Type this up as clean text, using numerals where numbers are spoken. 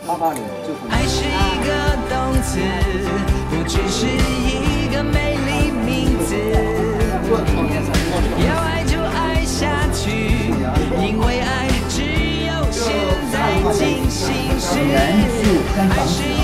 88年就分手。 爱是一个动词，不只是一个美丽名字。要爱就爱下去，因为爱只有现在进行时。爱是